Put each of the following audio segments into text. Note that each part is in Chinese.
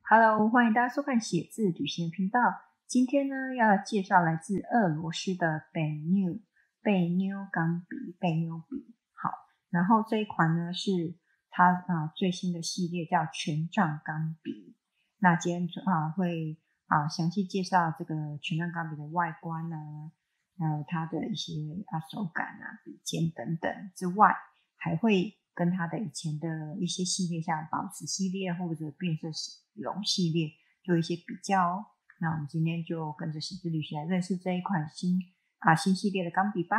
Hello，欢迎大家收看写字旅行的频道。今天呢，要介绍来自俄罗斯的贝妞钢笔。好，然后这一款呢是它最新的系列，叫权杖钢笔。那今天会详细介绍这个权杖钢笔的外观还有它的一些手感笔尖等等之外，还会跟它的以前的一些系列，像宝石系列或者变色龙系列做一些比较。那我们今天就跟着写字旅行来认识这一款新系列的钢笔吧。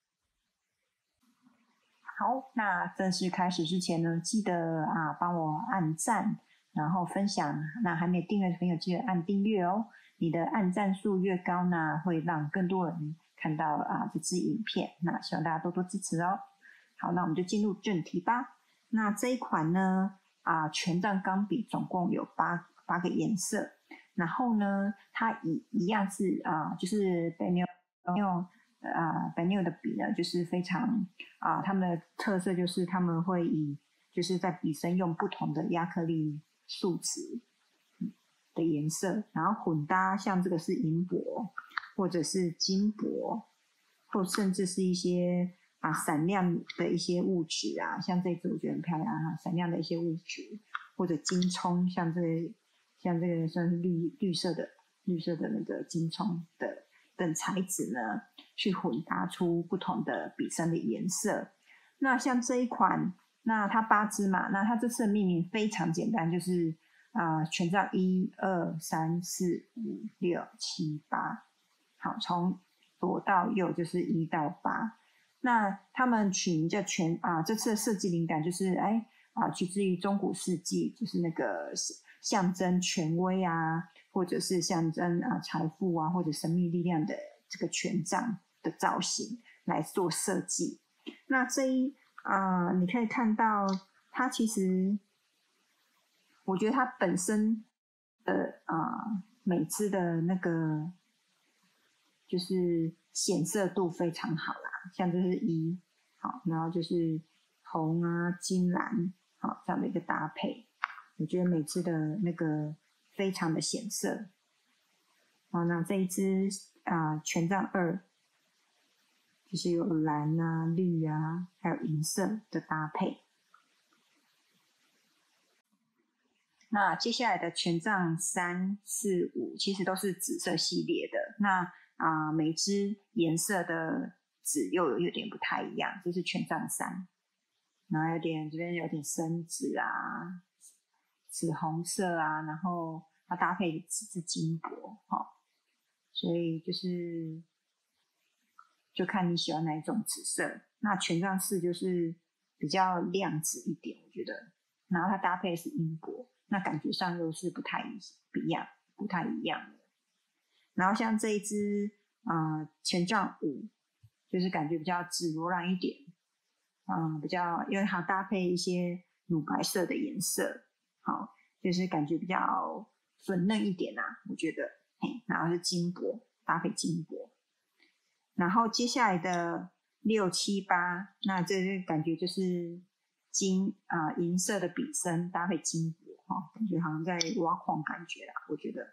好，那正式开始之前呢，记得帮我按赞，然后分享。那还没订阅的朋友记得按订阅哦。你的按赞数越高呢，会让更多人看到这支影片。那希望大家多多支持哦。好，那我们就进入正题吧。那这一款呢权杖钢笔总共有八个颜色，然后呢它一样是就是贝妞的笔呢，就是非常他们的特色就是他们会就是在笔身用不同的亚克力树脂的颜色，然后混搭，像这个是银箔或者是金箔，或甚至是一些闪亮的一些物质像这支我觉得很漂亮闪亮的一些物质，或者金葱，像这个算是绿色的那个金葱的等材质呢，去混搭出不同的笔身的颜色。那像这一款，那它8支嘛，那它这次的命名非常简单，就是权杖1、2、3、4、5、6、7、8，好，从左到右就是1到8。那他们取名叫这次的设计灵感就是取自于中古世纪，就是那个象征权威或者是象征财富或者神秘力量的这个权杖的造型来做设计。那你可以看到它其实我觉得它本身的每支的那个就是显色度非常好啦，像这是1，好，然后就是红金蓝，好，这样的一个搭配，我觉得每支的那个非常的显色。好，那这一支权杖2就是有蓝绿还有银色的搭配。那接下来的权杖3、4、5其实都是紫色系列的。那每支颜色的紫又有点不太一样，这是权杖3，然后这边有点深紫紫红色然后它搭配是金箔所以就看你喜欢哪一种紫色。那权杖4就是比较亮紫一点，我觉得，然后它搭配是银箔，那感觉上又是不太一样的。然后像这一支权杖5就是感觉比较紫罗兰一点，比较因为它搭配一些乳白色的颜色，好，就是感觉比较粉嫩一点我觉得，然后是金箔，搭配金箔。然后接下来的6、7、8，那这个感觉就是银色的笔身搭配金箔感觉好像在挖矿感觉我觉得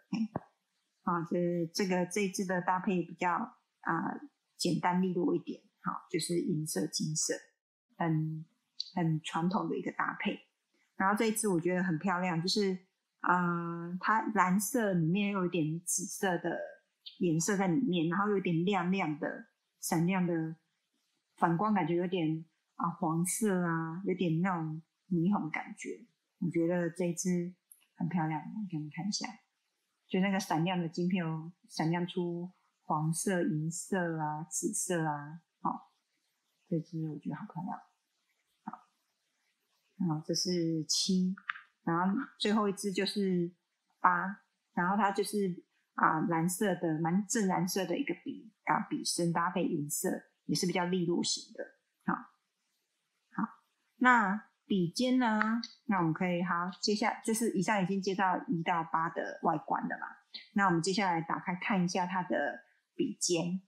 这一支的搭配比较简单利落一点，就是银色金色，很传统的一个搭配。然后这一支我觉得很漂亮，就是它蓝色里面又有一点紫色的颜色在里面，然后有点亮亮的闪亮的反光，感觉有点黄色有点那种霓虹感觉。我觉得这一支很漂亮，我给你们看一下，就那个闪亮的晶片闪亮出黄色、银色紫色这支我觉得好漂亮。好，然后这是7，然后最后一支就是8，然后它就是蓝色的蛮正蓝色的一个笔身搭配银色，也是比较利落型的。好，那笔尖呢？那我们可以接下来就是以上已经介绍1到8的外观了嘛？那我们接下来打开看一下它的笔尖。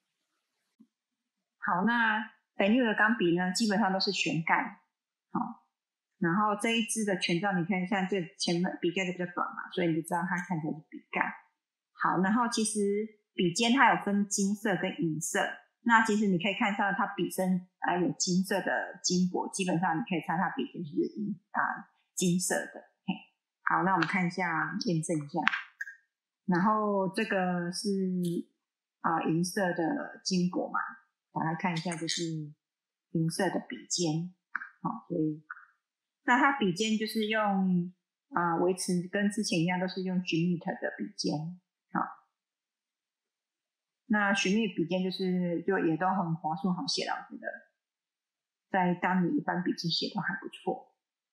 好，那贝妞的钢笔呢，基本上都是旋盖， 然后这一支的权杖，你看像这前面笔盖就比较短嘛，所以你就知道它看起来是笔盖。好，然后其实笔尖它有分金色跟银色，那其实你可以看到它笔身有金色的金箔，基本上你可以猜它笔尖就是金色的。好，那我们看一下验证一下。然后这个是银色的金箔嘛，打开看一下，就是银色的笔尖。好，所以那它笔尖就是用维持跟之前一样，都是用 Schmidt 的笔尖。好，那 Schmidt 笔尖就也都很滑顺好写了，我觉得在当你一般笔记写都还不错。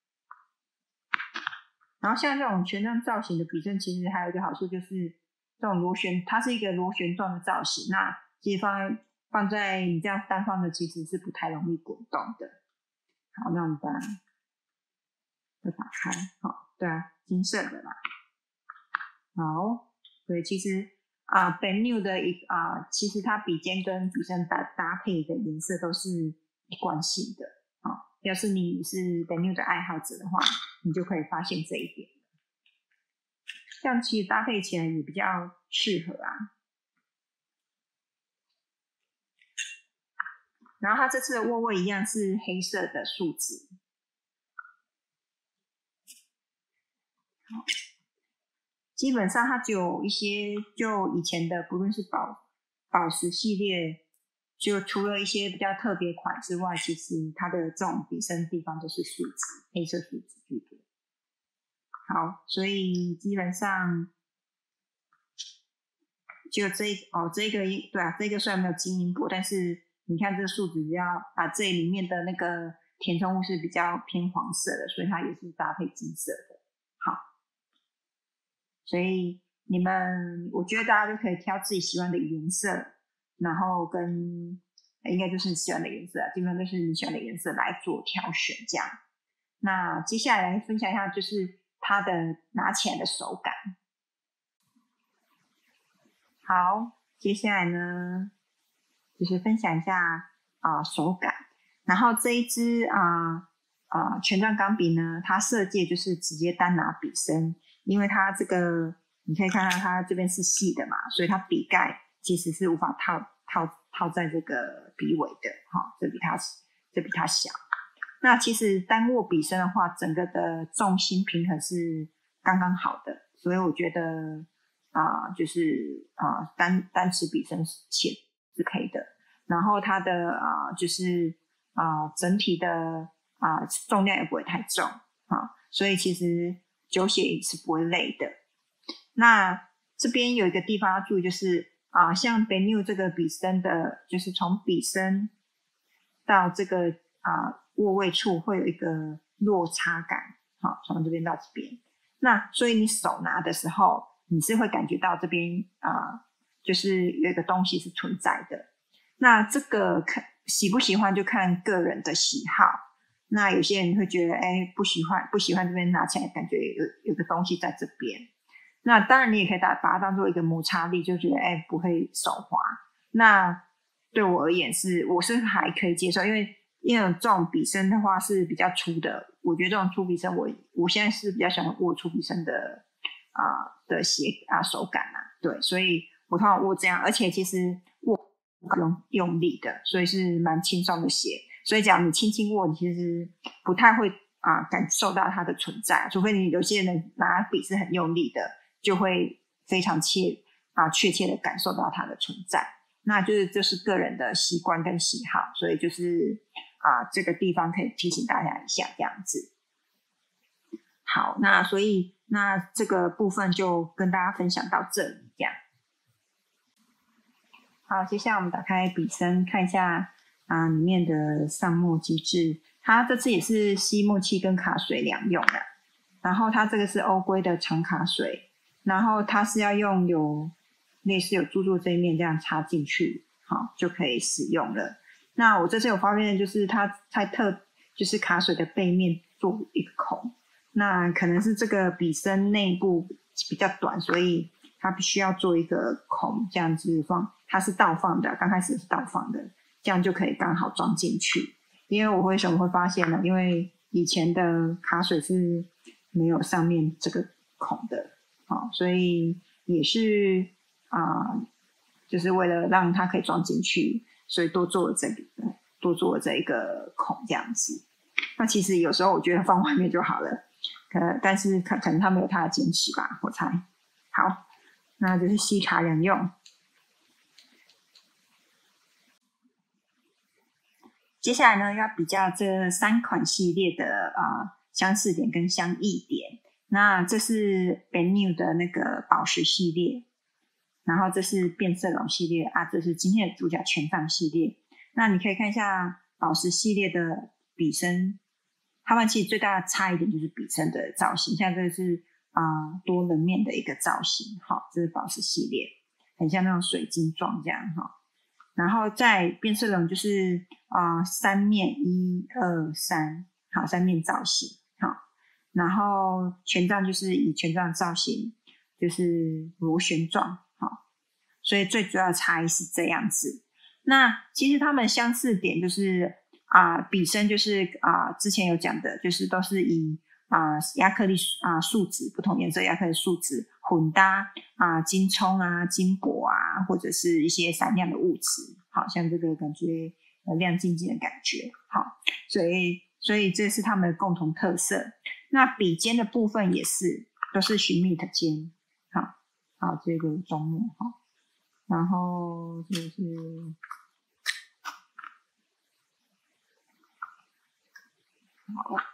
然后像这种权杖造型的笔身，其实还有一个好处就是这种螺旋，它是一个螺旋状的造型，那其实放在你这样单方的其实是不太容易滚动的。好，那我们再打开。好，对啊，金色的啦。好，所以其实Benu 的其实它笔尖跟笔身搭配的颜色都是一贯性的。要是你是 Benu 的爱好者的话，你就可以发现这一点。这样其实搭配起来也比较适合啊。然后它这次的握位一样是黑色的树脂。基本上它就有一些就以前的不论是宝石系列，就除了一些比较特别款之外，其实它的这种笔身地方都是树脂，黑色树脂居多。好，所以基本上就这个对啊，这个虽然没有金银箔，但是你看这个树脂只要这里面的那个填充物是比较偏黄色的，所以它也是搭配金色的。好，所以我觉得大家都可以挑自己喜欢的颜色，然后应该就是你喜欢的颜色基本上都是你喜欢的颜色来做挑选这样。那接下来分享一下就是它的拿起来的手感。好，接下来呢就是分享一下手感。然后这一支权杖钢笔呢，它设计就是直接单拿笔身，因为它这个你可以看到它这边是细的嘛，所以它笔盖其实是无法套在这个笔尾的。这比它小。那其实单握笔身的话，整个的重心平衡是刚刚好的，所以我觉得就是单持笔身写是可以的。然后它的就是整体的重量也不会太重所以其实久写也是不会累的。那这边有一个地方要注意，就是像 Benu 这个笔身的，就是从笔身到这个握位处会有一个落差感，从这边到这边。那所以你手拿的时候，你是会感觉到这边就是有一个东西是存在的。那这个喜不喜欢就看个人的喜好。那有些人会觉得不喜欢这边拿起来感觉有个东西在这边。那当然你也可以把它当做一个摩擦力，就觉得不会手滑。那对我而言我是还可以接受，因为这种笔身的话是比较粗的，我觉得这种粗笔身我现在是比较喜欢握粗笔身的手感对，所以我通常握这样，而且其实握不用力的，所以是蛮轻松的写。所以假如你轻轻握，你其实不太会感受到它的存在，除非你有些人拿笔是很用力的，就会非常确切的感受到它的存在。那就是个人的习惯跟喜好，所以就是这个地方可以提醒大家一下这样子。好，那所以这个部分就跟大家分享到这里这样。好，接下来我们打开笔身看一下里面的上墨机制。它这次也是吸墨器跟卡水两用的，然后它这个是欧规的长卡水，然后它是要用类似有珠珠这一面这样插进去，就可以使用了。那我这次有发现就是它就是卡水的背面做一个孔，那可能是这个笔身内部比较短，所以它必须要做一个孔，这样子它是倒放的，刚开始是倒放的，这样就可以刚好装进去。因为我为什么会发现呢？因为以前的卡水是没有上面这个孔的，所以也是就是为了让它可以装进去，所以多做了这一个孔这样子。那其实有时候我觉得放外面就好了，但是可能他们有他的坚持吧，我猜。好，那就是细卡两用。接下来呢，要比较这3款系列的相似点跟相异点。那这是 Benu 的那个宝石系列，然后这是变色龙系列这是今天的主角权杖系列。那你可以看一下宝石系列的笔身，它们其实最大的差异点就是笔身的造型，像这个是多棱面的一个造型，这是宝石系列，很像那种水晶状这样然后在变色龙就是3面1、2、3，好，3面造型，好，然后权杖就是以权杖造型就是螺旋状，好，所以最主要的差异是这样子。那其实它们相似点就是笔身就是之前有讲的，就是都是以亚克力树脂不同颜色亚克力树脂混搭金葱金箔或者是一些闪亮的物质，好像这个感觉亮晶晶的感觉，好，所以这是他们的共同特色。那笔尖的部分也是都是Schmidt尖，好，这个中目然后就是好了。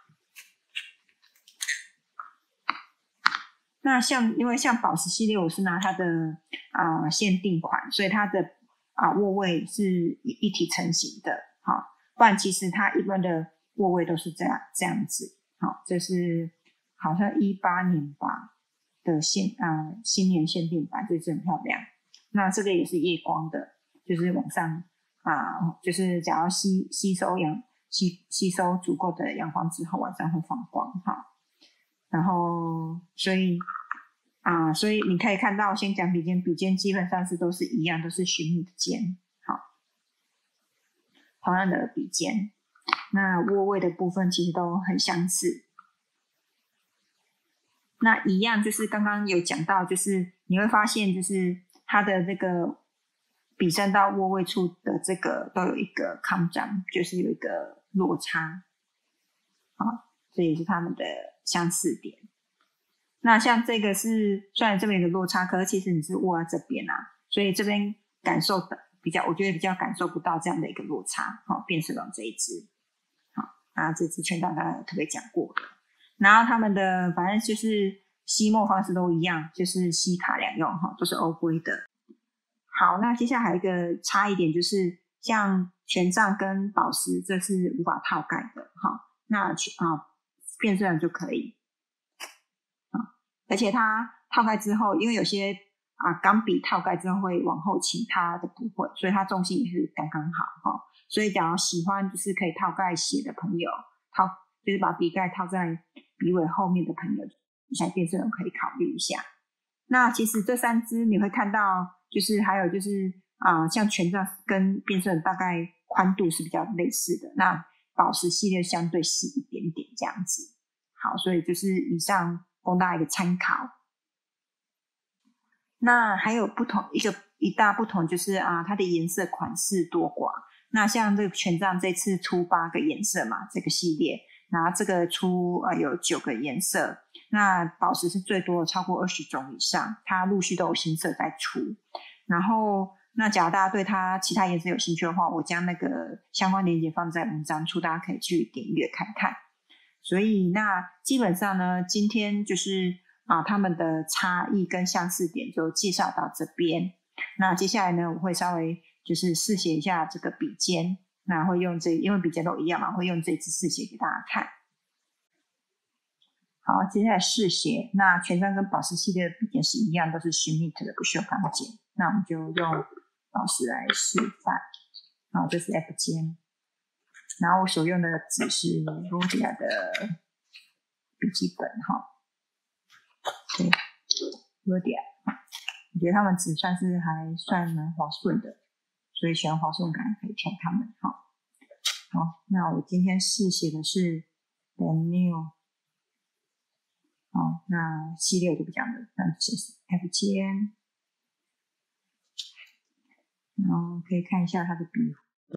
那因为像宝石系列我是拿它的限定款，所以它的握位是一体成型的，不然其实它一般的握位都是这样子，这是好像18年吧的新年限定版，这支很漂亮。那这个也是夜光的，就是往上就是假如吸收足够的阳光之后，晚上会放光然后所以你可以看到，先讲笔尖基本上都是一样，都是Schmidt尖，好，同样的笔尖。那握位的部分其实都很相似。那一样就是刚刚有讲到，就是你会发现，就是它的这个笔身到握位处的这个都有一个抗张，就是有一个落差，好，这也是他们的相似点。那像这个是虽然这边有个落差，可是其实你是握在这边所以这边感受的我觉得比较感受不到这样的一个落差。变色龙这一支，这支权杖刚刚有特别讲过的。然后他们的反正就是吸墨方式都一样，就是吸卡两用都是欧规的。好，那接下来还有一个差一点，就是像权杖跟宝石这是无法套盖的那变色龙就可以。而且它套盖之后，因为有些钢笔套盖之后会往后倾，它的不会，所以它重心也是刚刚好所以假如喜欢就是可以套盖写的朋友，就是把笔盖套在笔尾后面的朋友，现在变色龙可以考虑一下。那其实这3支你会看到，就是还有就是像权杖跟变色龙大概宽度是比较类似的，那宝石系列相对细一点点这样子。好，所以就是以上供大家一个参考。那还有一大不同就是它的颜色款式多寡。那像这个权杖这次出8个颜色嘛，这个系列，然后这个出有9个颜色。那宝石是最多的，超过20种以上，它陆续都有新色在出。然后那假如大家对它其他颜色有兴趣的话，我将那个相关链接放在文章处，大家可以去点阅看看。所以那基本上呢，今天就是他们的差异跟相似点就介绍到这边。那接下来呢，我会稍微就是试写一下这个笔尖，那会用因为笔尖都一样嘛，会用这支试写给大家看。好，接下来试写。那权杖跟宝石系列的笔尖是一样，都是Schmidt的不锈钢尖。那我们就用宝石来示范。好，这是 F 尖。然后我所用的纸是 Rhodia 的笔记本对 Rhodia， 我觉得他们纸还算蛮滑顺的，所以喜欢滑顺感可以挑他们好，那我今天试写的是跟 New。好，那系列我就不讲了，那就是 F 键，然后可以看一下它的笔。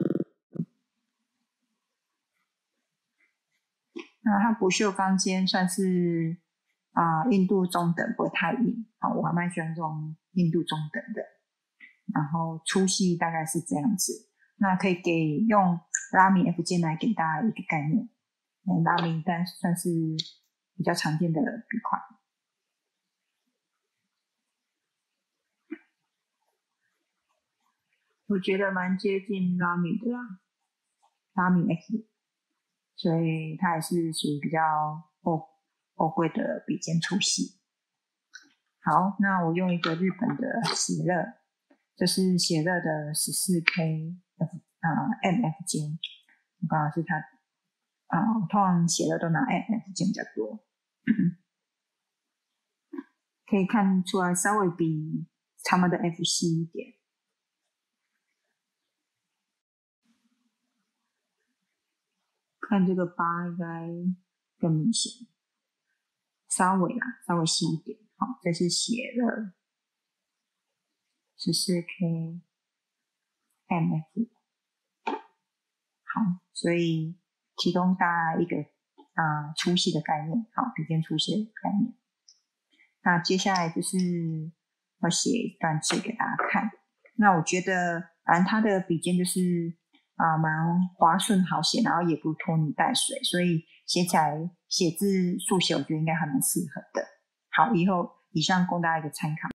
那它不锈钢尖算是硬度中等，不会太硬。好，我还蛮喜欢这种硬度中等的。然后粗细大概是这样子。那可以用拉米 F 键来给大家一个概念。拉米但算是比较常见的笔款。我觉得蛮接近拉米的啦，拉米 F， 所以它也是属于比较欧贵的笔尖粗细。好，那我用一个日本的喜乐，这是喜乐的 14K MF 键，刚好是它我通常写的都拿 MF 键比较多，可以看出来稍微比他们的 F 细一点。看这个疤应该更明显，稍微细一点。好，这是写了 14K MF。好，所以提供大家一个粗细的概念，好，笔尖粗细的概念。那接下来就是要写一段字给大家看。那我觉得反正它的笔尖就是蛮滑顺好写，然后也不拖泥带水，所以写起来写字速写我觉得应该还蛮适合的。好，以上供大家一个参考。